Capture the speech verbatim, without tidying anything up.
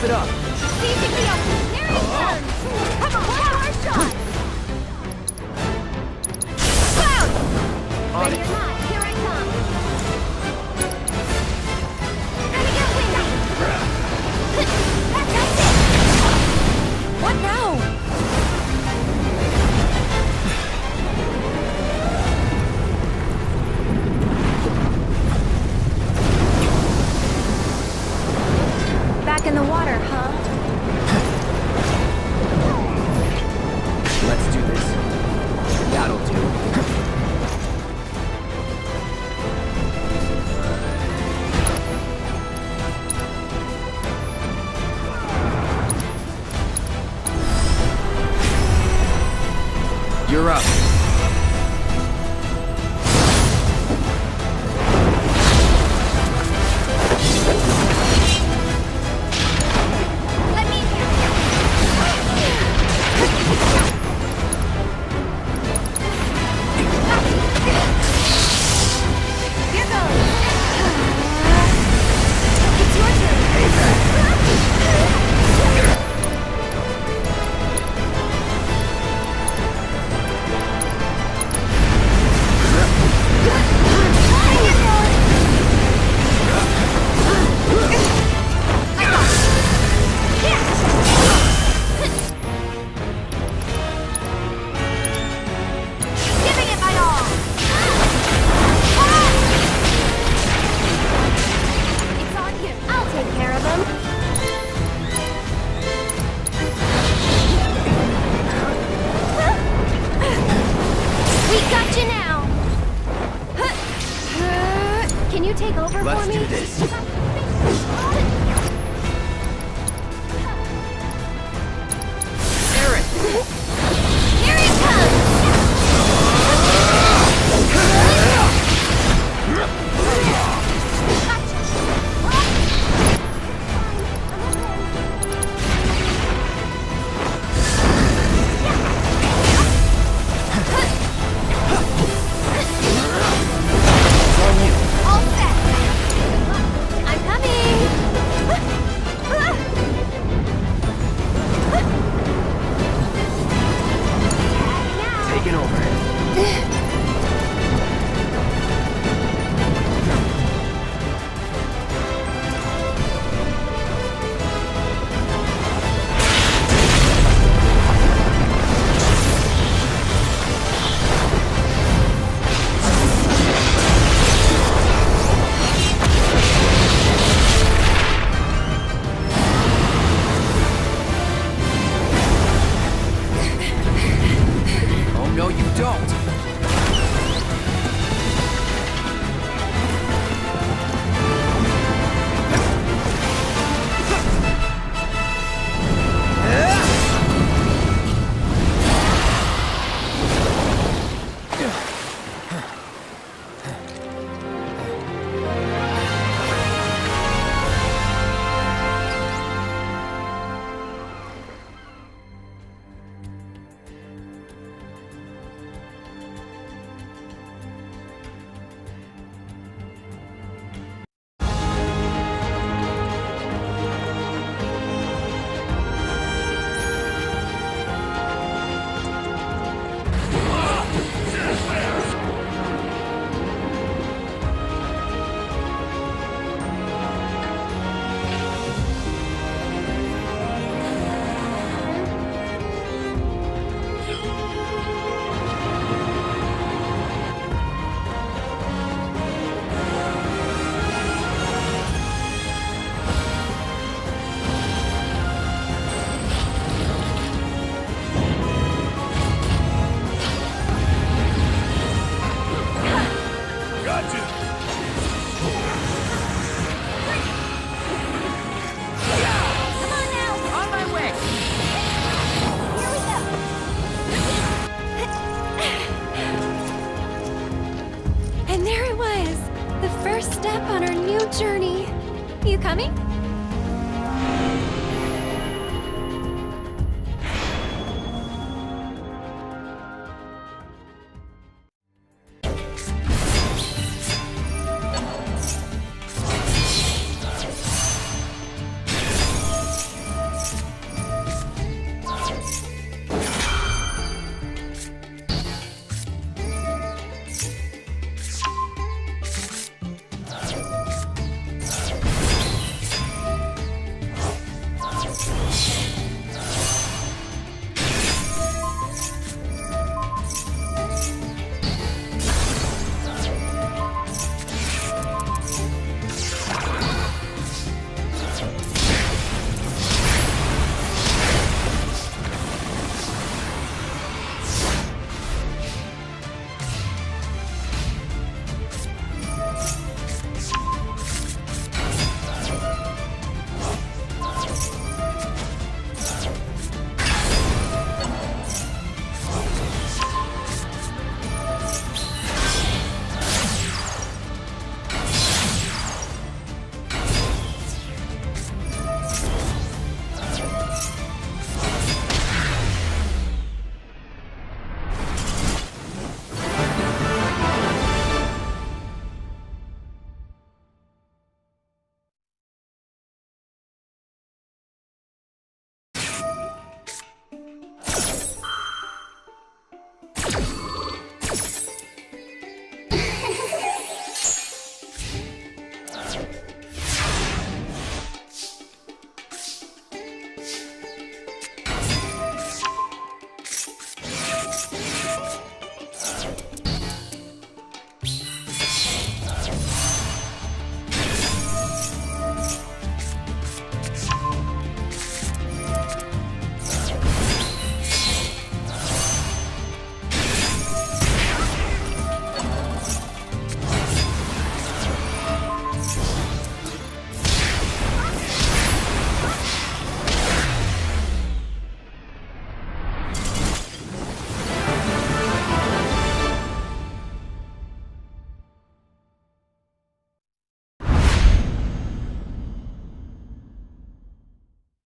it up. Seizing the open. There it comes. Come on, one more shot. Cloud! On Ready it. or not, here I come. Gonna get windy. That does it. What now? Back in the water, huh? Let's do this. That'll do. You're up. Let me Here goes. It's your turn. Giving it my all. It's on you. I'll take care of him. We got you now. Can you take over Let's for me? do this. Aaron! Here it comes. On you. All set. I'm coming. Now. Taking over. Oh, no, you don't. Come on now. On my way. Here we go. And there it was, the first step on our new journey. You coming?